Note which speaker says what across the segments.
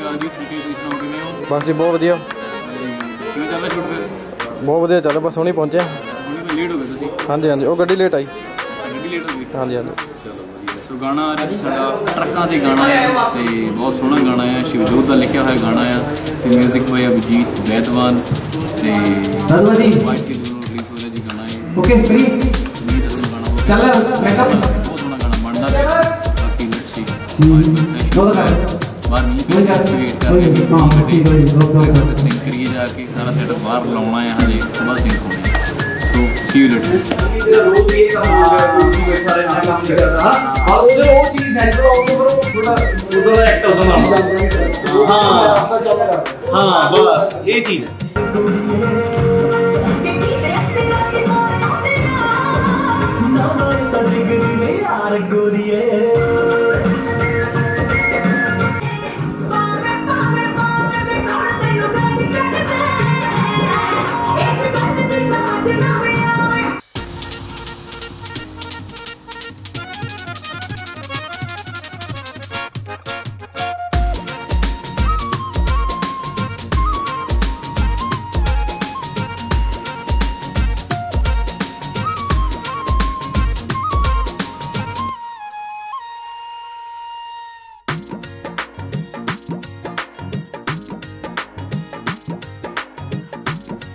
Speaker 1: बस जी बहुत वधिया बहुत वधिया चल बस हुणी पहुंचे हाँ जी हाँ जी वो गड्डी लेट आई हाँ जी हाँ जी
Speaker 2: सो गाना आ रहा साडा ट्रक्कां ते गाना है ते बहुत सोहना गाना है शिवजोत का लिखा हुआ गाना है ते म्यूजिक बाय अभिजीत बैदवान ते वाइट के दोनों रिलीज हो रहा जी गाना है ओके फ्री चल बैकअप बहुत सोहना गाना मंडा ते बाकी लेट्स सी बाहर नहीं करके सिंग करिए जाके सारा सेटअप बाहर लाना है हजे सुबह सिंग होने तो सी यू लेटर हाँ बस ये चीज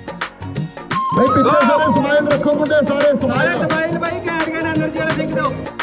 Speaker 3: भाई पीछे सारे स्माइल रखो मुंडे सारे
Speaker 4: स्माइल भाई घैंट घैंट एनर्जी वाले सिंह दो